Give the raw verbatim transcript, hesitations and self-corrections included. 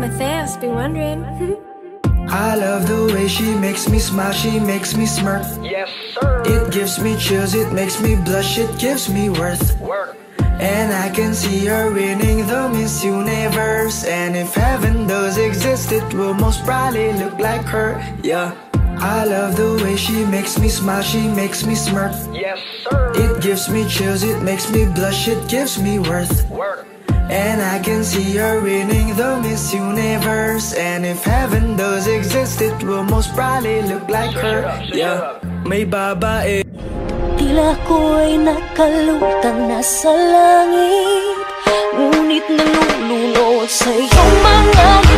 Matthias, been wondering. I love the way she makes me smile, she makes me smirk. Yes, sir. It gives me chills, it makes me blush, it gives me worth. Work. And I can see her winning the Miss Universe. And if heaven does exist, it will most probably look like her, yeah. I love the way she makes me smile, she makes me smirk. Yes, sir. It gives me chills, it makes me blush, it gives me worth. Work. And I can see her winning the Miss Universe. And if heaven does exist, it will most probably look like her, yeah. May babae. Tila ko'y nakalutang nasa langit, ngunit nalulunod sa iyong mga